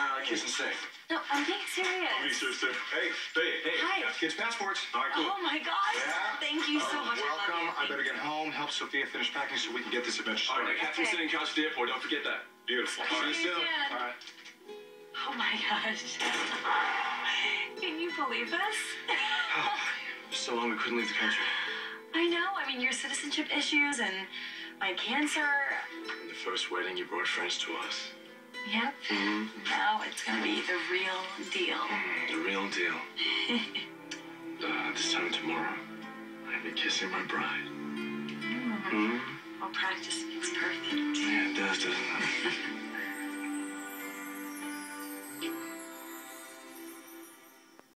kiss and sing. No, I'm being serious. Me, sister. Hey. Hi. Got the kids' passports. All right, cool. Oh my gosh. Yeah? Thank you so much. Welcome. I I better get home, help Sophia finish packing so we can get this adventure All started. right, Captain Okay. sitting couch at the airport. Don't forget that. Beautiful. See you soon. Dad. All right. Oh my gosh. Can you believe this? So long we couldn't leave the country. I know. I mean, your citizenship issues and my cancer. And the first wedding you brought friends to us. Yep. Now it's gonna be the real deal. The real deal. This time tomorrow, I'll be kissing my bride. Well, practice makes perfect. Yeah, it does, doesn't it?